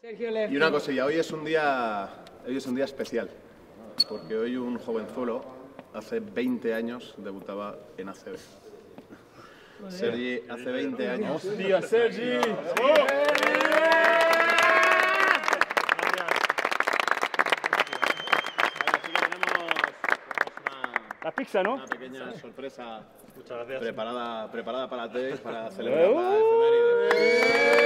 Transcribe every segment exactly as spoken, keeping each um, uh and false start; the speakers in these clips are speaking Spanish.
Y una cosilla, hoy es un día, hoy es un día especial, porque hoy un jovenzuelo hace veinte años debutaba en A C B. Sergi, hace veinte años. ¡Hostia, Sergi! La pizza, ¿no? Una pequeña sorpresa Muchas gracias. preparada, preparada para ti, para celebrar la efeméride.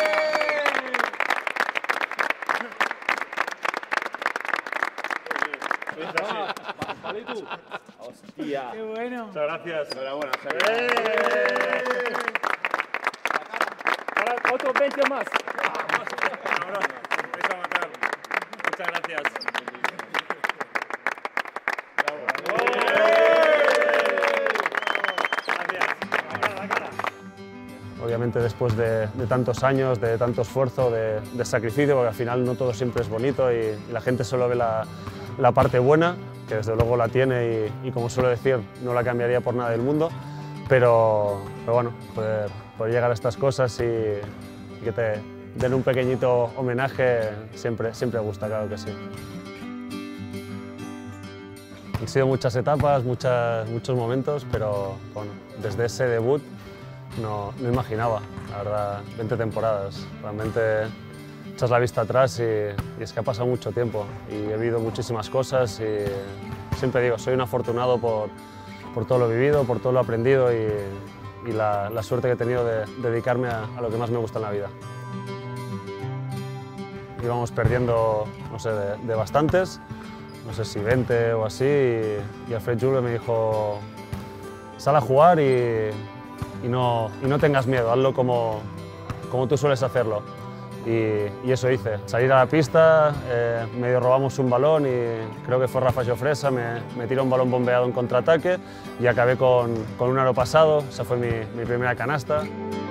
¿Vale tú? ¡Hostia! ¡Qué bueno! Muchas gracias. Enhorabuena, ¡Eh! Ahora otro veinte más. Cabrón, me vais a matar. Muchas gracias. Obviamente después de, de tantos años, de tanto esfuerzo, de, de sacrificio, porque al final no todo siempre es bonito y, y la gente solo ve la, la parte buena, que desde luego la tiene y, y como suelo decir, no la cambiaría por nada del mundo, pero, pero bueno, poder, poder llegar a estas cosas y, y que te den un pequeñito homenaje siempre, siempre gusta, claro que sí. Han sido muchas etapas, muchas, muchos momentos, pero bueno, desde ese debut no, no imaginaba, la verdad, veinte temporadas. Realmente echas la vista atrás y, y es que ha pasado mucho tiempo y he vivido muchísimas cosas y siempre digo, soy un afortunado por, por todo lo vivido, por todo lo aprendido y, y la, la suerte que he tenido de, de dedicarme a, a lo que más me gusta en la vida. Íbamos perdiendo, no sé, de, de bastantes, no sé si veinte o así, y, y Alfred Julve me dijo, sal a jugar y, y, no, y no tengas miedo, hazlo como, como tú sueles hacerlo. Y, y eso hice, salir a la pista, eh, medio robamos un balón y creo que fue Rafa Jofresa, me, me tiró un balón bombeado en contraataque y acabé con, con un aro pasado, esa fue mi, mi primera canasta.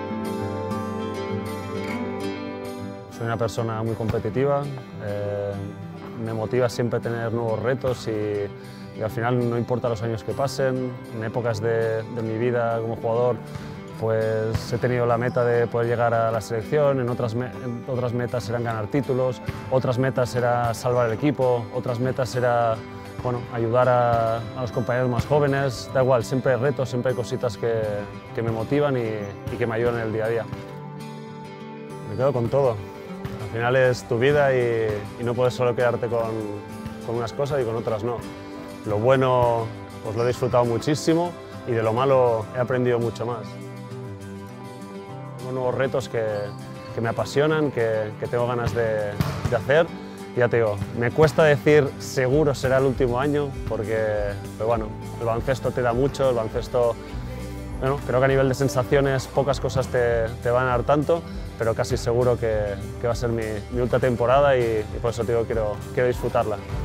Soy una persona muy competitiva, eh, me motiva siempre tener nuevos retos y, y al final no importa los años que pasen, en épocas de, de mi vida como jugador pues he tenido la meta de poder llegar a la selección, en otras, me en otras metas eran ganar títulos, otras metas era salvar el equipo, otras metas era bueno, ayudar a, a los compañeros más jóvenes, da igual, siempre hay retos, siempre hay cositas que, que me motivan y, y que me ayudan en el día a día. Me quedo con todo. Al final es tu vida y, y no puedes solo quedarte con, con unas cosas y con otras no. Lo bueno pues lo he disfrutado muchísimo y de lo malo he aprendido mucho más. Tengo nuevos retos que, que me apasionan, que, que tengo ganas de, de hacer. Y ya te digo, me cuesta decir seguro será el último año porque pero bueno, el baloncesto te da mucho, el baloncesto, bueno, creo que a nivel de sensaciones pocas cosas te, te van a dar tanto, pero casi seguro que, que va a ser mi, mi última temporada y, y por eso te digo, quiero, quiero disfrutarla.